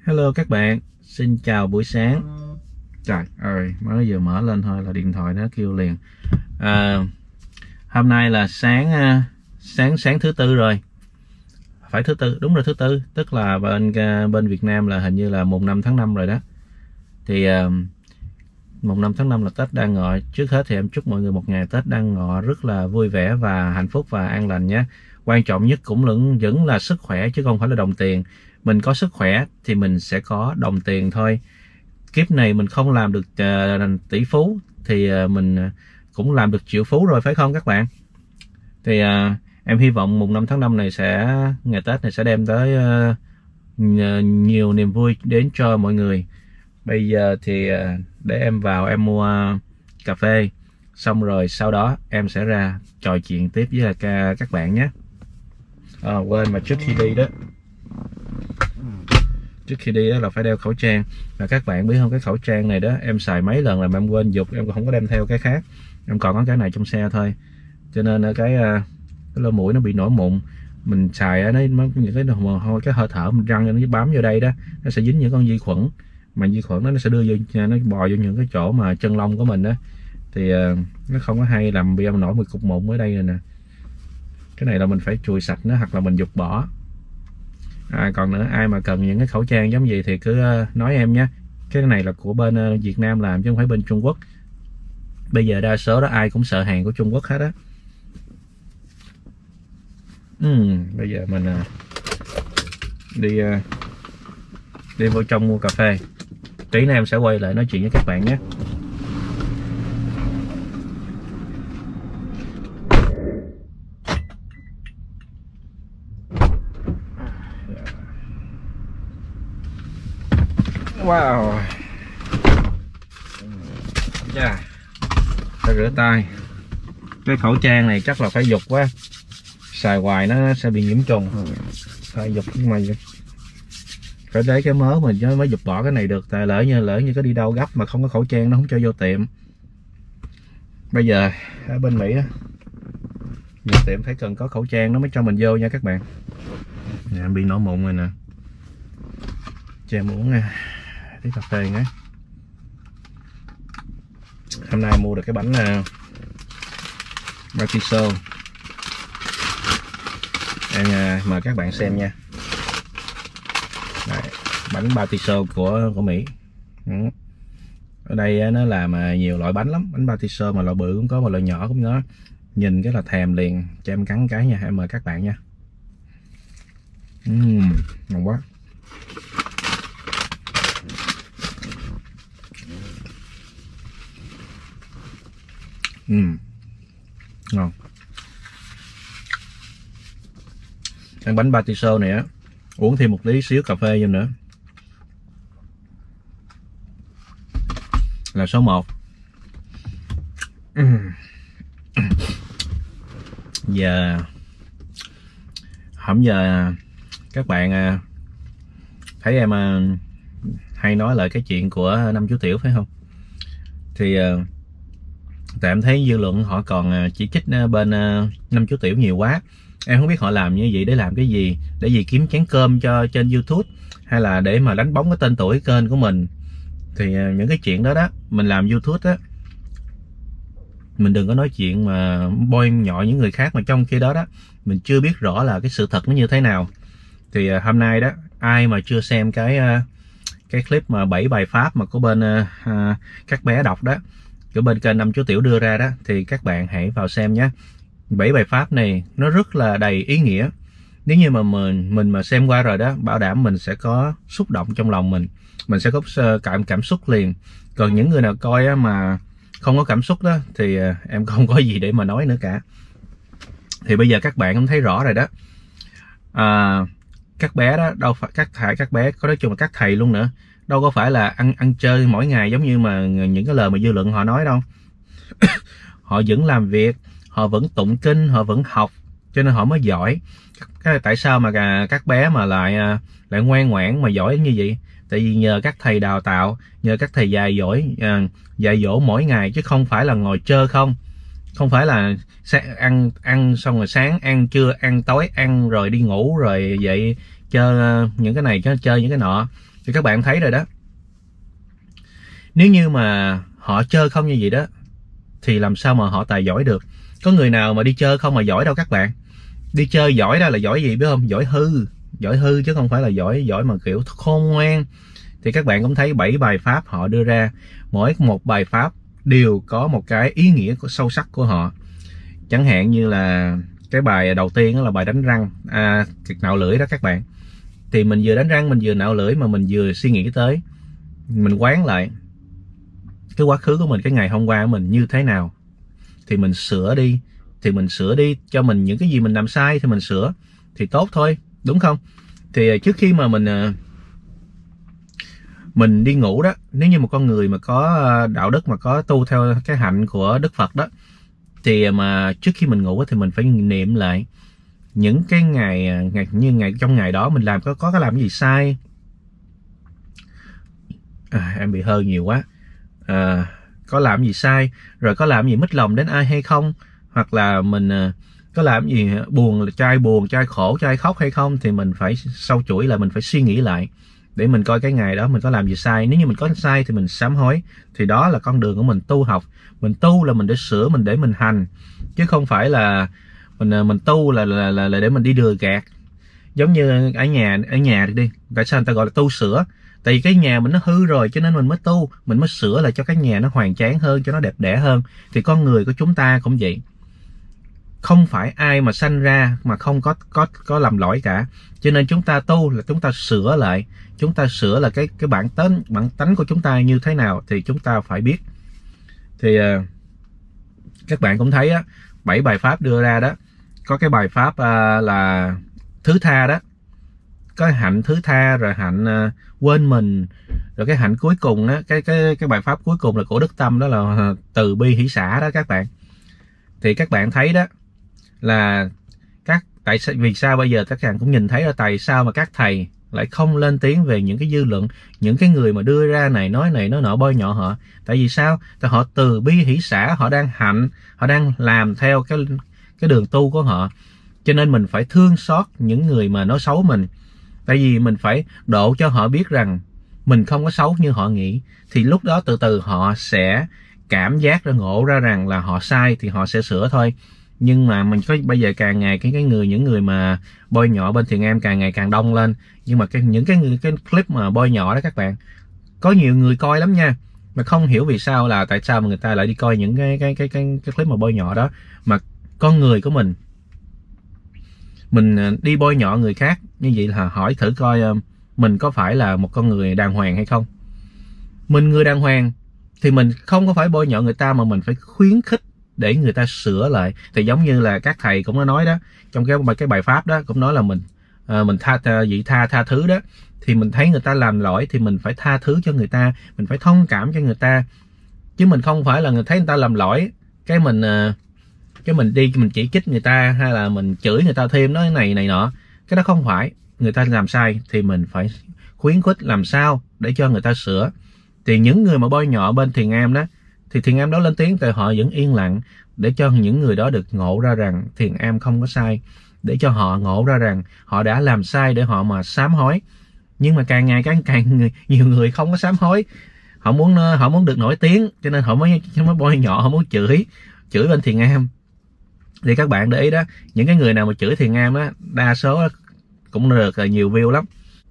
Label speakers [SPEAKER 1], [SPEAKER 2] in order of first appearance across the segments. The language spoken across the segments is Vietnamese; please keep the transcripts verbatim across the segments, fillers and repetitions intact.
[SPEAKER 1] Hello các bạn, xin chào buổi sáng. Trời ơi, mới vừa mở lên thôi là điện thoại nó kêu liền. À, hôm nay là sáng sáng sáng thứ tư rồi. Phải thứ tư, đúng rồi thứ tư, tức là bên bên Việt Nam là hình như là mùng năm tháng năm rồi đó. Thì uh, mùng năm tháng năm là Tết Đoan Ngọ. Trước hết thì em chúc mọi người một ngày Tết Đoan Ngọ rất là vui vẻ và hạnh phúc và an lành nhé. Quan trọng nhất cũng vẫn là sức khỏe chứ không phải là đồng tiền. Mình có sức khỏe thì mình sẽ có đồng tiền thôi. Kiếp này mình không làm được uh, tỷ phú thì uh, mình cũng làm được triệu phú rồi, phải không các bạn? Thì uh, em hy vọng mùng năm tháng năm này sẽ ngày Tết này sẽ đem tới uh, nhiều niềm vui đến cho mọi người. Bây giờ thì uh, để em vào em mua uh, cà phê, xong rồi sau đó em sẽ ra trò chuyện tiếp với là ca, các bạn nhé. À, quên mà trước khi đi đó trước khi đi đó là phải đeo khẩu trang. Và các bạn biết không, cái khẩu trang này đó em xài mấy lần là em quên dục, em không có đem theo cái khác, em còn có cái này trong xe thôi, cho nên cái cái lỗ mũi nó bị nổi mụn. Mình xài nó những cái thôi cái hơi thở mình răng nó bám vô đây đó, nó sẽ dính những con vi khuẩn, mà vi khuẩn đó nó sẽ đưa vô, nó bò vô những cái chỗ mà chân lông của mình đó, thì nó không có hay, làm bị em nổi một cục mụn ở đây rồi nè. Cái này là mình phải chùi sạch nó hoặc là mình dục bỏ. À, còn nữa ai mà cần những cái khẩu trang giống gì thì cứ nói em nhé. Cái này là của bên Việt Nam làm chứ không phải bên Trung Quốc. Bây giờ đa số đó ai cũng sợ hàng của Trung Quốc hết á. uhm, Bây giờ mình đi đi vô trong mua cà phê. Tí nữa em sẽ quay lại nói chuyện với các bạn nhé. Wow, yeah. Phải rửa tay. Cái khẩu trang này chắc là phải dục quá, xài hoài nó sẽ bị nhiễm trùng. Phải dục nhưng mà phải lấy cái mớ mình mới dục bỏ cái này được, tại lỡ như lỡ như có đi đâu gấp mà không có khẩu trang nó không cho vô tiệm. Bây giờ ở bên Mỹ á, nhiều tiệm phải cần có khẩu trang nó mới cho mình vô nha các bạn. Nè, bị nổi mụn rồi nè. Cho em uống nha tí cà phê nhé. Hôm nay mua được cái bánh uh, Patiso. Em uh, mời các bạn xem nha. Đấy, bánh Patiso của của Mỹ. Ừ. Ở đây uh, nó làm uh, nhiều loại bánh lắm, bánh Patiso mà loại bự cũng có mà loại nhỏ cũng có. Nhìn cái là thèm liền. Cho em cắn cái nha, em mời các bạn nha. Uhm, ngon quá. Uhm, ngon. Ăn bánh Patiso này á, uống thêm một tí xíu cà phê vô nữa là số một. Uhm. Giờ hôm giờ các bạn thấy em hay nói lại cái chuyện của năm chú tiểu phải không? Thì tại em thấy dư luận họ còn chỉ trích bên năm chú tiểu nhiều quá. Em không biết họ làm như vậy để làm cái gì, để gì kiếm chén cơm cho trên YouTube hay là để mà đánh bóng cái tên tuổi kênh của mình. Thì những cái chuyện đó đó, mình làm YouTube đó, mình đừng có nói chuyện mà bôi nhọ những người khác mà trong khi đó đó mình chưa biết rõ là cái sự thật nó như thế nào. Thì hôm nay đó, ai mà chưa xem cái cái clip mà bảy bài pháp mà của bên uh, các bé đọc đó, của bên kênh năm chú tiểu đưa ra đó, thì các bạn hãy vào xem nhé. Bảy bài pháp này nó rất là đầy ý nghĩa. Nếu như mà mình mình mà xem qua rồi đó, bảo đảm mình sẽ có xúc động trong lòng mình, mình sẽ có cảm cảm xúc liền. Còn những người nào coi á, mà không có cảm xúc đó thì em không có gì để mà nói nữa cả. Thì bây giờ các bạn cũng thấy rõ rồi đó. À, các bé đó đâu phải các thầy các bé có nói chung là các thầy luôn nữa, đâu có phải là ăn ăn chơi mỗi ngày giống như mà những cái lời mà dư luận họ nói đâu. Họ vẫn làm việc, họ vẫn tụng kinh, họ vẫn học, cho nên họ mới giỏi. Cái tại sao mà các bé mà lại lại ngoan ngoãn mà giỏi như vậy? Tại vì nhờ các thầy đào tạo, nhờ các thầy dạy dỗ, dạy dỗ mỗi ngày, chứ không phải là ngồi chơi không. Không phải là ăn ăn xong rồi sáng ăn trưa ăn tối ăn rồi đi ngủ rồi dậy chơi những cái này, chơi những cái nọ. Thì các bạn thấy rồi đó, nếu như mà họ chơi không như vậy đó thì làm sao mà họ tài giỏi được. Có người nào mà đi chơi không mà giỏi đâu các bạn. Đi chơi giỏi đó là giỏi gì biết không? Giỏi hư, giỏi hư chứ không phải là giỏi giỏi mà kiểu khôn ngoan. Thì các bạn cũng thấy bảy bài pháp họ đưa ra, mỗi một bài pháp đều có một cái ý nghĩa sâu sắc của họ. Chẳng hạn như là cái bài đầu tiên đó là bài đánh răng, à, nạo lưỡi đó các bạn. Thì mình vừa đánh răng, mình vừa nạo lưỡi mà mình vừa suy nghĩ tới, mình quán lại cái quá khứ của mình, cái ngày hôm qua của mình như thế nào, thì mình sửa đi, thì mình sửa đi cho mình những cái gì mình làm sai thì mình sửa thì tốt thôi, đúng không? Thì trước khi mà mình mình đi ngủ đó, nếu như một con người mà có đạo đức, mà có tu theo cái hạnh của Đức Phật đó, thì mà trước khi mình ngủ thì mình phải niệm lại những cái ngày, ngày như ngày trong ngày đó mình làm có có cái làm cái gì sai. À, em bị hơi nhiều quá. À, có làm gì sai, rồi có làm gì mất lòng đến ai hay không, hoặc là mình có làm gì buồn, trai buồn, trai khổ, trai khóc hay không, thì mình phải sâu chuỗi là mình phải suy nghĩ lại để mình coi cái ngày đó mình có làm gì sai. Nếu như mình có sai thì mình sám hối, thì đó là con đường của mình tu học. Mình tu là mình để sửa, mình để mình hành, chứ không phải là mình mình tu là là, là, là để mình đi lừa gạt. Giống như ở nhà ở nhà đi, tại sao người ta gọi là tu sửa? Tại vì cái nhà mình nó hư rồi cho nên mình mới tu, mình mới sửa lại cho cái nhà nó hoàn tráng hơn, cho nó đẹp đẽ hơn. Thì con người của chúng ta cũng vậy, không phải ai mà sanh ra mà không có có có làm lỗi cả. Cho nên chúng ta tu là chúng ta sửa lại, chúng ta sửa là cái cái bản tánh bản tánh của chúng ta như thế nào thì chúng ta phải biết. Thì uh, các bạn cũng thấy á, bảy bài pháp đưa ra đó, có cái bài pháp uh, là thứ tha đó, có hạnh thứ tha, rồi hạnh uh, quên mình, rồi cái hạnh cuối cùng á, cái cái cái bài pháp cuối cùng là của Đức Tâm, đó là uh, từ bi hỷ xả đó các bạn. Thì các bạn thấy đó là các tại sao vì sao bây giờ các bạn cũng nhìn thấy là tại sao mà các thầy lại không lên tiếng về những cái dư luận, những cái người mà đưa ra này nói này nói nọ bôi nhọ họ. Tại vì sao? Tại họ từ bi hỷ xả, họ đang hạnh, họ đang làm theo cái cái đường tu của họ. Cho nên mình phải thương xót những người mà nói xấu mình. Tại vì mình phải độ cho họ biết rằng mình không có xấu như họ nghĩ. Thì lúc đó từ từ họ sẽ cảm giác ra, ngộ ra rằng là họ sai thì họ sẽ sửa thôi. Nhưng mà mình có bây giờ càng ngày cái cái người những người mà bôi nhọ bên thiền am càng ngày càng đông lên. Nhưng mà cái những cái cái clip mà bôi nhọ đó các bạn, có nhiều người coi lắm nha, mà không hiểu vì sao là tại sao mà người ta lại đi coi những cái cái cái cái, cái clip mà bôi nhọ đó. Mà con người của mình mình đi bôi nhọ người khác như vậy là hỏi thử coi mình có phải là một con người đàng hoàng hay không. Mình người đàng hoàng thì mình không có phải bôi nhọ người ta, mà mình phải khuyến khích để người ta sửa lại. Thì giống như là các thầy cũng đã nói đó, trong cái cái bài pháp đó cũng nói là mình à, mình tha vị tha tha thứ đó. Thì mình thấy người ta làm lỗi thì mình phải tha thứ cho người ta, mình phải thông cảm cho người ta, chứ mình không phải là người thấy người ta làm lỗi cái mình cái mình đi mình chỉ trích người ta, hay là mình chửi người ta thêm nói này này nọ. Cái đó không phải. Người ta làm sai thì mình phải khuyến khích làm sao để cho người ta sửa. Thì những người mà bôi nhọ bên thiền am đó, thì thiền am đó lên tiếng thì họ vẫn yên lặng, để cho những người đó được ngộ ra rằng thiền am không có sai, để cho họ ngộ ra rằng họ đã làm sai để họ mà sám hối. Nhưng mà càng ngày càng càng người, nhiều người không có sám hối, họ muốn họ muốn được nổi tiếng, cho nên họ mới mới bôi nhọ, họ muốn chửi chửi bên thiền am. Thì các bạn để ý đó, những cái người nào mà chửi thiền am á, đa số cũng được nhiều view lắm.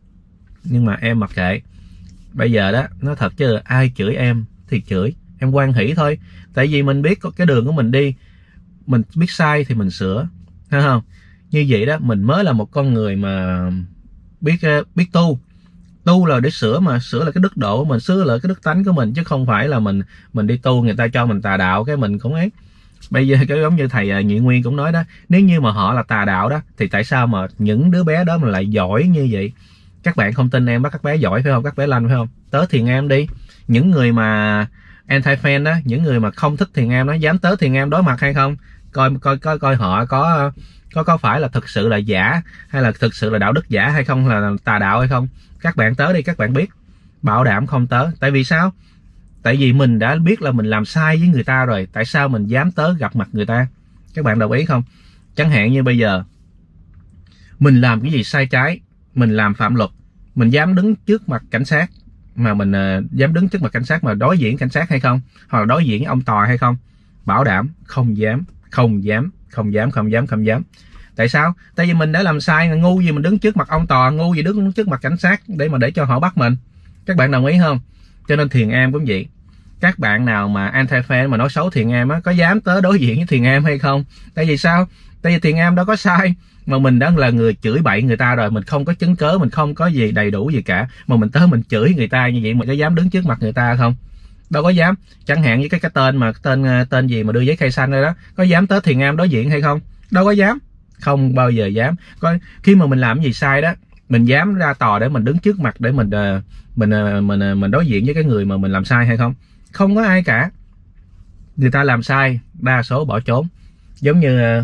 [SPEAKER 1] Nhưng mà em mặc kệ. Bây giờ đó, nói thật chứ ai chửi em thì chửi, em hoan hỷ thôi. Tại vì mình biết cái đường của mình đi, mình biết sai thì mình sửa, thấy không? Như vậy đó, mình mới là một con người mà biết biết tu. Tu là để sửa, mà sửa là cái đức độ của mình, sửa là cái đức tánh của mình, chứ không phải là mình mình đi tu người ta cho mình tà đạo cái mình cũng ấy. Bây giờ cái giống như thầy Nhị Nguyên cũng nói đó, nếu như mà họ là tà đạo đó thì tại sao mà những đứa bé đó mà lại giỏi như vậy? Các bạn không tin em, bắt các bé giỏi phải không? Các bé lanh phải không? Tới thiền am đi. Những người mà anti-fan đó, những người mà không thích thiền am đó, dám tới thiền am đối mặt hay không? Coi coi coi coi họ có có có phải là thực sự là giả, hay là thực sự là đạo đức giả hay không, là tà đạo hay không? Các bạn tới đi, các bạn biết. Bảo đảm không tới. Tại vì sao? Tại vì mình đã biết là mình làm sai với người ta rồi, tại sao mình dám tới gặp mặt người ta? Các bạn đồng ý không? Chẳng hạn như bây giờ mình làm cái gì sai trái, mình làm phạm luật, mình dám đứng trước mặt cảnh sát mà mình uh, dám đứng trước mặt cảnh sát mà đối diện cảnh sát hay không, hoặc là đối diện với ông tòa hay không? Bảo đảm không dám, không dám, không dám, không dám, không dám. Tại sao? Tại vì mình đã làm sai, ngu gì mình đứng trước mặt ông tòa, ngu gì đứng trước mặt cảnh sát để mà để cho họ bắt mình. Các bạn đồng ý không? Cho nên Thiền Am cũng vậy. Các bạn nào mà anti-fan mà nói xấu Thiền Am á, có dám tới đối diện với Thiền Am hay không? Tại vì sao? Tại vì Thiền Am đâu có sai, mà mình đã là người chửi bậy người ta rồi, mình không có chứng cớ, mình không có gì đầy đủ gì cả, mà mình tới mình chửi người ta như vậy, mình có dám đứng trước mặt người ta không? Đâu có dám. Chẳng hạn như cái cái tên mà tên tên gì mà đưa giấy khai xanh đây đó, có dám tới Thiền Am đối diện hay không? Đâu có dám, không bao giờ dám. Coi khi mà mình làm cái gì sai đó, mình dám ra tòa để mình đứng trước mặt để mình mình mình mình đối diện với cái người mà mình làm sai hay không? Không có ai cả. Người ta làm sai đa số bỏ trốn. Giống như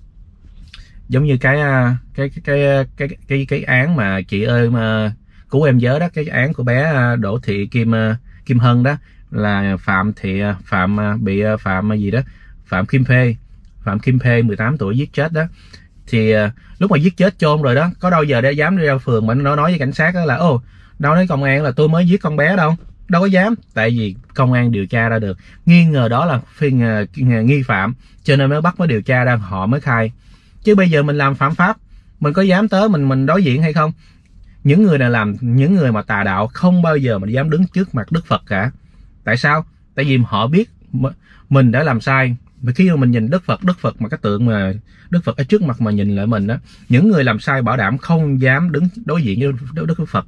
[SPEAKER 1] giống như cái cái cái cái cái cái, cái án mà chị ơi mà cứu em nhớ đó, cái án của bé Đỗ Thị Kim Kim Hân đó, là Phạm Thị Phạm bị Phạm gì đó, Phạm Kim Phê, Phạm Kim Phê mười tám tuổi giết chết đó. Thì lúc mà giết chết chôn rồi đó, có đâu giờ để dám đi ra phường mà nó nói với cảnh sát đó là ô, đâu nói công an là tôi mới giết con bé đâu. Đâu có dám. Tại vì công an điều tra ra được, nghi ngờ đó là phiên nghi phạm, cho nên mới bắt, mới điều tra ra, họ mới khai. Chứ bây giờ mình làm phạm pháp, mình có dám tới mình mình đối diện hay không? Những người này làm, những người mà tà đạo không bao giờ mà dám đứng trước mặt Đức Phật cả. Tại sao? Tại vì họ biết mình đã làm sai. Và khi mà mình nhìn Đức Phật, Đức Phật mà cái tượng mà Đức Phật ở trước mặt mà nhìn lại mình đó, những người làm sai bảo đảm không dám đứng đối diện với Đức Phật.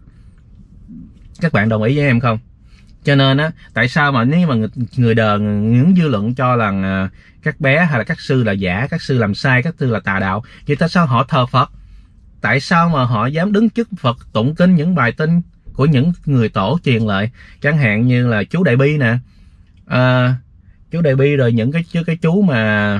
[SPEAKER 1] Các bạn đồng ý với em không? Cho nên á, tại sao mà nếu mà người, người đời, những dư luận cho là uh, các bé hay là các sư là giả, các sư làm sai, các sư là tà đạo, vậy tại sao họ thờ Phật? Tại sao mà họ dám đứng trước Phật tụng kinh những bài kinh của những người tổ truyền lại, chẳng hạn như là chú Đại Bi nè, uh, chú Đại Bi, rồi những cái cái chú mà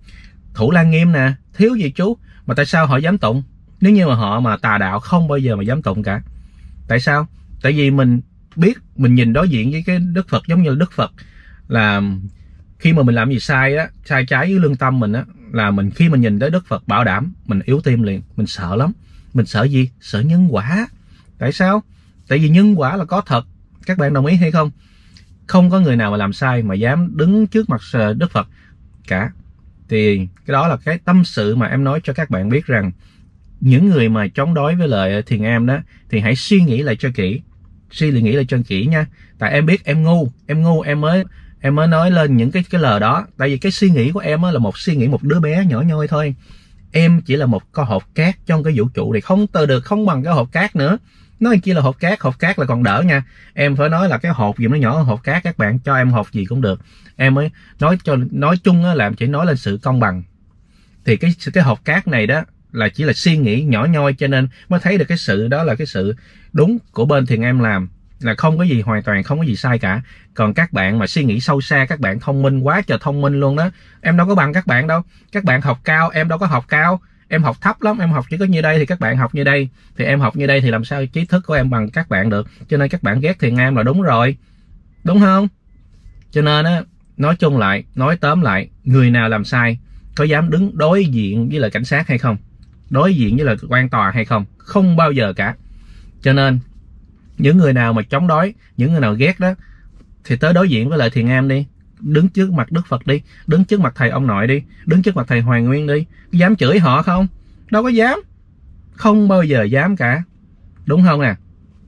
[SPEAKER 1] Thủ Lăng Nghiêm nè, thiếu gì chú, mà tại sao họ dám tụng? Nếu như mà họ mà tà đạo không bao giờ mà dám tụng cả. Tại sao? Tại vì mình biết, mình nhìn đối diện với cái Đức Phật, giống như Đức Phật là khi mà mình làm gì sai á, sai trái với lương tâm mình á, là mình khi mình nhìn tới Đức Phật bảo đảm mình yếu tim liền, mình sợ lắm. Mình sợ gì? Sợ nhân quả. Tại sao? Tại vì nhân quả là có thật. Các bạn đồng ý hay không? Không có người nào mà làm sai mà dám đứng trước mặt Đức Phật cả. Thì cái đó là cái tâm sự mà em nói cho các bạn biết rằng những người mà chống đối với lời Thiền Am đó thì hãy suy nghĩ lại cho kỹ, suy nghĩ lại cho kỹ nha. Tại em biết em ngu, em ngu em mới em mới nói lên những cái cái lời đó. Tại vì cái suy nghĩ của em là một suy nghĩ một đứa bé nhỏ nhoi thôi. Em chỉ là một con hột cát trong cái vũ trụ này, không từ được, không bằng cái hột cát nữa. Nói chỉ là hột cát, hột cát là còn đỡ nha. Em phải nói là cái hột gì nó nhỏ hơn hột cát, các bạn cho em hột gì cũng được. Em mới nói cho nói chung á, làm chỉ nói lên sự công bằng. Thì cái cái hột cát này đó là chỉ là suy nghĩ nhỏ nhoi, cho nên mới thấy được cái sự đó là cái sự đúng của bên Thiền Am làm, là không có gì, hoàn toàn không có gì sai cả. Còn các bạn mà suy nghĩ sâu xa, các bạn thông minh quá trời thông minh luôn đó. Em đâu có bằng các bạn đâu. Các bạn học cao, em đâu có học cao. Em học thấp lắm, em học chỉ có như đây thì các bạn học như đây. Thì em học như đây thì làm sao trí thức của em bằng các bạn được. Cho nên các bạn ghét Thiền Am là đúng rồi. Đúng không? Cho nên á, nói chung lại, nói tóm lại, người nào làm sai có dám đứng đối diện với lại cảnh sát hay không? Đối diện với lại quan tòa hay không? Không bao giờ cả. Cho nên những người nào mà chống đối, những người nào ghét đó thì tới đối diện với lại Thiền Am đi, đứng trước mặt Đức Phật đi, đứng trước mặt thầy ông nội đi, đứng trước mặt thầy Hoàng Nguyên đi. Dám chửi họ không? Đâu có dám. Không bao giờ dám cả. Đúng không nè?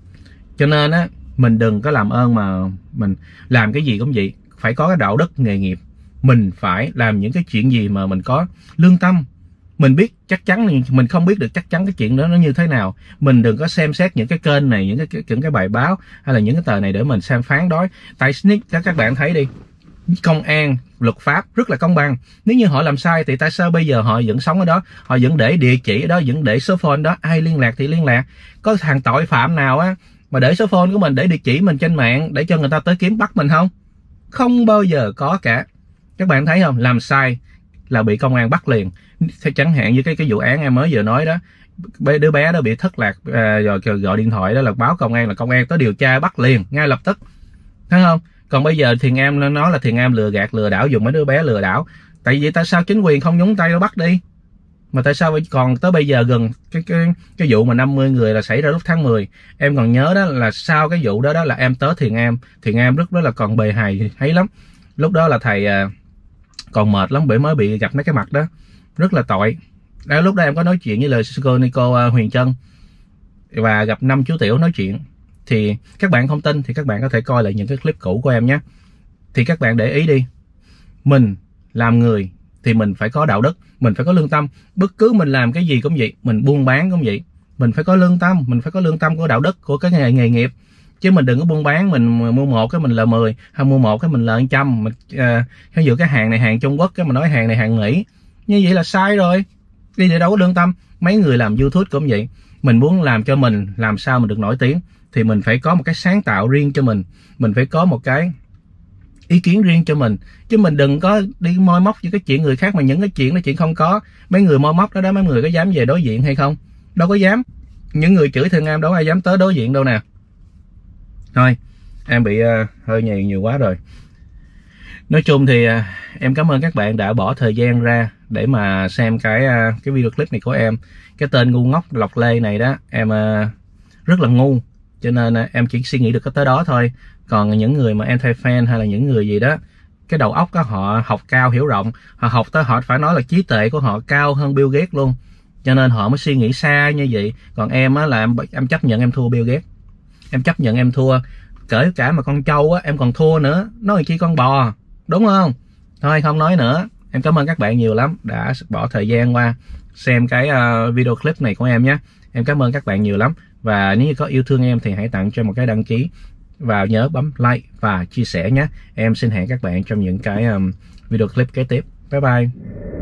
[SPEAKER 1] Cho nên á, mình đừng có làm ơn mà mình làm cái gì cũng vậy, phải có cái đạo đức nghề nghiệp. Mình phải làm những cái chuyện gì mà mình có lương tâm. Mình biết chắc chắn, mình không biết được chắc chắn cái chuyện đó nó như thế nào. Mình đừng có xem xét những cái kênh này, những cái những cái bài báo hay là những cái tờ này để mình xem phán đoán. Tại các các bạn thấy đi, công an, luật pháp rất là công bằng. Nếu như họ làm sai thì tại sao bây giờ họ vẫn sống ở đó, họ vẫn để địa chỉ ở đó, vẫn để số phone đó, ai liên lạc thì liên lạc. Có thằng tội phạm nào á mà để số phone của mình, để địa chỉ mình trên mạng để cho người ta tới kiếm bắt mình không? Không bao giờ có cả. Các bạn thấy không? Làm sai là bị công an bắt liền. Chẳng hạn như cái cái vụ án em mới vừa nói đó, đứa bé đó bị thất lạc, à, rồi gọi điện thoại đó là báo công an, là công an tới điều tra bắt liền ngay lập tức, thấy không? Còn bây giờ Thiền Am nó nói là Thiền Am lừa gạt, lừa đảo, dùng mấy đứa bé lừa đảo. Tại vì tại sao chính quyền không nhúng tay nó bắt đi? Mà tại sao còn tới bây giờ gần cái cái cái vụ mà năm mươi người là xảy ra lúc tháng mười, em còn nhớ đó là sau cái vụ đó đó là em tới Thiền Am, Thiền Am lúc đó là còn bề hài thấy lắm. Lúc đó là thầy à, còn mệt lắm bởi mới bị gặp mấy cái mặt đó, rất là tội. Đó, lúc đó em có nói chuyện với lời sư cô Nico uh, Huyền Trân và gặp năm chú Tiểu nói chuyện. Thì các bạn không tin thì các bạn có thể coi lại những cái clip cũ của em nhé. Thì các bạn để ý đi, mình làm người thì mình phải có đạo đức, mình phải có lương tâm. Bất cứ mình làm cái gì cũng vậy, mình buôn bán cũng vậy, mình phải có lương tâm, mình phải có lương tâm của đạo đức của cái nghề nghề nghiệp. Chứ mình đừng có buôn bán mình mua một cái mình lời mười, hay mua một cái mình lời trăm. Mình à, ví dụ cái hàng này hàng Trung Quốc cái mình nói hàng này hàng Mỹ, như vậy là sai rồi, đi để đâu có lương tâm. Mấy người làm YouTube cũng vậy, mình muốn làm cho mình làm sao mình được nổi tiếng thì mình phải có một cái sáng tạo riêng cho mình, mình phải có một cái ý kiến riêng cho mình, chứ mình đừng có đi moi móc với cái chuyện người khác. Mà những cái chuyện đó chuyện không có, mấy người moi móc đó đó, mấy người có dám về đối diện hay không? Đâu có dám. Những người chửi Thiền Am đâu ai dám tới đối diện đâu nè. Thôi em bị uh, hơi nhiều nhiều quá rồi. Nói chung thì uh, em cảm ơn các bạn đã bỏ thời gian ra để mà xem cái uh, cái video clip này của em. Cái tên ngu ngốc Lộc Lê này đó em uh, rất là ngu, cho nên uh, em chỉ suy nghĩ được cái tới đó thôi. Còn những người mà anti-fan hay là những người gì đó, cái đầu óc đó họ học cao hiểu rộng, họ học tới họ phải nói là trí tuệ của họ cao hơn Bill Gates luôn, cho nên họ mới suy nghĩ xa như vậy. Còn em á là em, em chấp nhận em thua Bill Gates, em chấp nhận em thua, kể cả mà con trâu á em còn thua nữa, nói chi con bò, đúng không? Thôi không nói nữa. Em cảm ơn các bạn nhiều lắm đã bỏ thời gian qua xem cái uh, video clip này của em nhé. Em cảm ơn các bạn nhiều lắm. Và nếu như có yêu thương em thì hãy tặng cho một cái đăng ký và nhớ bấm like và chia sẻ nhé. Em xin hẹn các bạn trong những cái um, video clip kế tiếp. Bye bye.